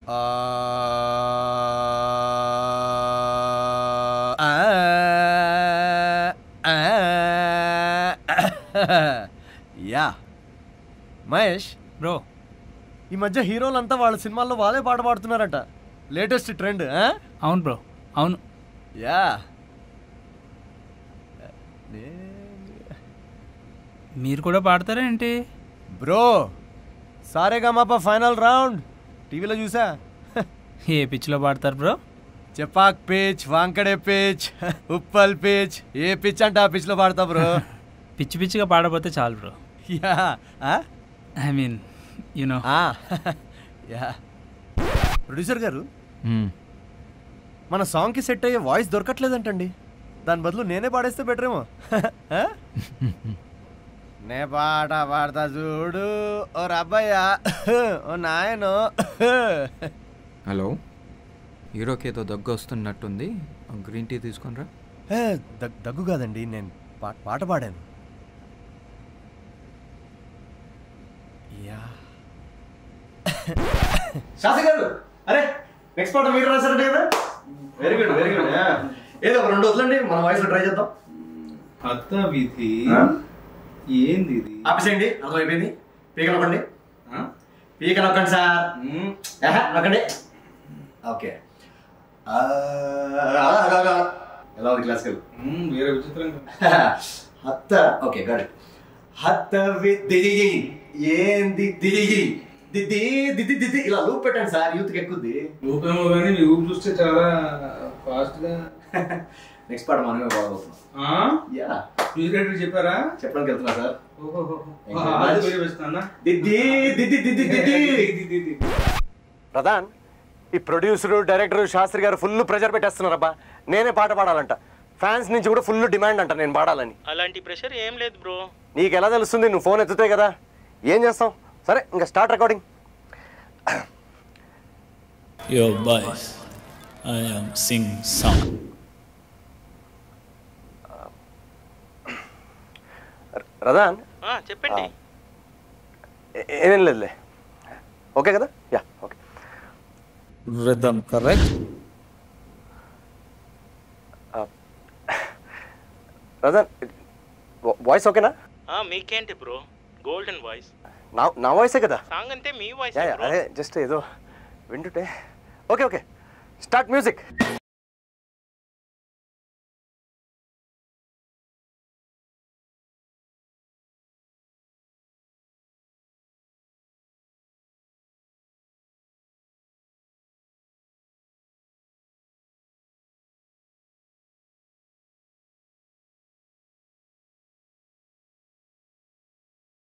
Yeah Mahesh bro, ఈ మధ్య హీరోలంతా వాళ్ళ సినిమాల్లో వాళ్ళే పాట పాడుతున్నారట. Latest trend. అవును బ్రో, అవును. యా మీరు కూడా పాడతారా ఏంటి బ్రో? సారేగామాపా ఫైనల్ రౌండ్ టీవీలో చూసా. ఏ పిచ్లో పాడతారు bro? Chepauk pitch, Wankhede pitch, Uppal pitch, ఏ పిచ్ అంటే ఆ పిచ్లో పాడతా బ్రో. పిచ్చి పిచ్చిగా పాడపోతే చాలు bro. Yeah I mean you know. Yeah producer గారు, మన సాంగ్కి సెట్ అయ్యే వాయిస్ దొరకట్లేదంటండి. దాని బదులు నేనే పాడేస్తే బెటరేమో. నే పాట పాడతా చూడు ఓ రబ్బయ్యా ఓ నాయనో. హలో, హీరోకి ఏదో దగ్గు వస్తున్నట్టుంది, గ్రీన్ టీ తీసుకునిరా. దగ్గు కాదండి, నేను పాట పాడాను. యా శాస్త్రి గారు, అరే నెక్స్ట్ పాట మీరు రాశారంటే కదా. Very good very good. ఏదో ఒక 2 వదలండి, మన వాయిస్లో ట్రై చేద్దాం. హత్తవిధి ఏంది ఇది? ఆపేసేయండి, అర్థమైపోయింది. పీక నొక్కండి, పీక నొక్కండి సార్. నొక్కండి. ఓకే, ఎలా ఉంది క్లాసికల్? వేరే విచిత్రంగా. హత్త. Okay God. హత్తవిధి ఏంది దిగి దిది దిది దిది ఇలా లూప్ పెట్టండి సార్, యూత్కి ఎక్కుద్ది. ఊపేమో కానీ మీ ఊపు చూస్తే చాలా ఫాస్ట్ గా. నెక్స్ట్ పాట మనమే పాడబోతున్నాం. యా మ్యూజిక్ డైరెక్టర్ చెప్పారా? చెప్పడానికి వెళ్తున్నా సార్. ప్రధాన్, ఈ ప్రొడ్యూసరు డైరెక్టర్ శాస్త్రి గారు ఫుల్ ప్రెషర్ పెట్టేస్తున్నారబ్బా. నేనే పాట పాడాలంట. ఫ్యాన్స్ నుంచి కూడా ఫుల్ డిమాండ్ అంట నేను పాడాలని. అలాంటి ప్రెషర్ ఏం లేదు బ్రో. నీకు ఎలా తెలుస్తుంది? నువ్వు ఫోన్ ఎత్తుతే కదా. ఏం చేస్తాం? సరే, ఇంకా start recording. Yo boys, I am sing song. Pradhan చెప్పండి. ఏమేం లేదులే. ఓకే కదా? Yeah okay. Rhythm correct? Pradhan voice ఓకేనా? మీకేంటి బ్రో, గోల్డెన్ వాయిస్. నా వాయిసే కదా సాంగ్ అంతే మీ వాయిస్. అదే జస్ట్ ఏదో వింటుంటే. Okay okay, start music.